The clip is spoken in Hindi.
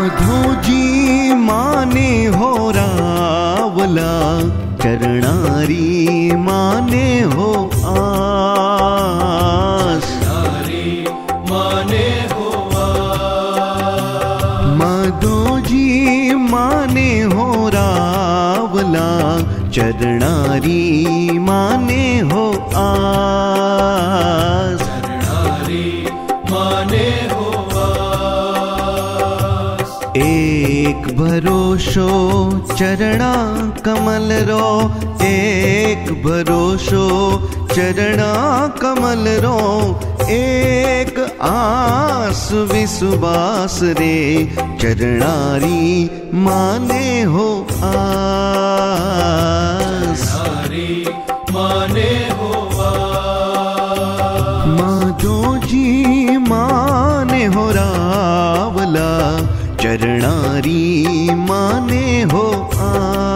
माधोजी माने हो रावला, चरणारी माने हो आस। माने हो माधोजी माने हो रावला, चरणारी माने हो आस। माने हो एक भरोसो चरणा कमल रो, एक भरोसो चरणा कमल रो, एक आस विश्वास रे, चरणारी माने हो आस। माने हो माधोजी माने हो रावला, चरणारी माने हो आ।